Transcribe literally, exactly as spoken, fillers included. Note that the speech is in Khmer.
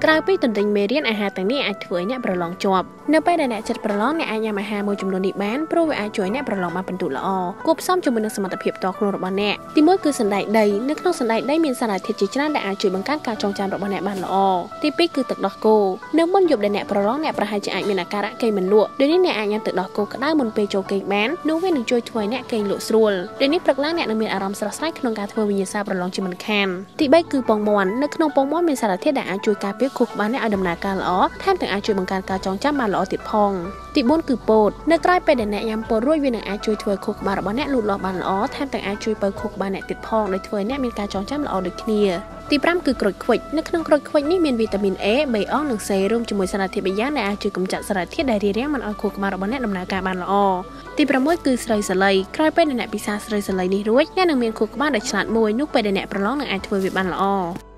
ក្រៅពីទន្ទិញមេរៀនអាហារទាំងនេះអាចធ្វើឲ្យអ្នកប្រឡងជាប់នៅពេលដែលអ្នកចិត្តប្រឡងអ្នកអាចញ៉ាំអាហារមួយចំនួននេះបានព្រោះវាអាចជួយអ្នកប្រឡងបានពិន្ទុល្អគួបផ្សំជាមួយនឹងសមត្ថភាពផ្ទាល់ខ្លួនរបស់អ្នកទីមួយគឺសណ្តែកដីនៅក្នុងសណ្តែកដីមានសារធាតុជាច្រើនដែលអាចជួយបង្កើនការចងចាំរបស់អ្នកបានល្អទីពីរគឺទឹកដោះគោនៅមុនយប់ដែលអ្នកប្រឡងអ្នកប្រហែលជាអាចមានអាការៈគេងមិនលក់ដូចនេះអ្នកអាចញ៉ាំទឹកដោះគោក្តៅមុនពេលចូលគេងបាននោះវានឹងជួយធ្វើឲ្យអ្នកគេងលក់ស្រួលដូចនេះព្រឹកឡើងអ្នកនឹងមានអារម្មណ៍ស្រស់ស្រាយក្នុងការធ្វើវិញ្ញាសាប្រឡងជាមិនខានទីបីគឺពងមាន់នៅក្នុងពងមាន់មានសារធាតុដែលអាចជួយការពារខួរក្បាលអ្នកឲ្យដំណើរការល្អថែមទាំងអាចជួយបង្កើនការចងចាំបានល្អទៀតផងទីបួនគឺពោតនៅក្រៅពេលដែលអ្នកញ៉ាំពោតរួចវានឹងអាចជួយធ្វើខួរក្បាលរបស់អ្នកលូតលាស់បានល្អថែមទាំងអាចជួយបើខួរក្បាលអ្នកទៀតផងដោយធ្វើឲ្យអ្នកមានការចងចាំល្អដូចគ្នាទីប្រាំគឺក្រូចឃ្វិចនៅក្នុងក្រូចឃ្វិចនេះមានវីតាមីន A ប៊ី អ និង C រួមជាមួយសារធាតុបីយ៉ាងដែលអាចជួយកម្ចាត់សារធាតុដែលរារាំងមិនឲ្យខួរក្បាលរបស់អ្នកដំណើរការបានល្អទីប្រាំមួយគឺស្រូវសាលីក្រោយពេលដែលអ្នកពិសាស្រូវសាលីនេះរួចអ្នកនឹងមានខួរក្បាលដែលឆ្លាតមួយនោះពេលដែលអ្នកប្រឡងនឹងអាចធ្វើវាបានល្អ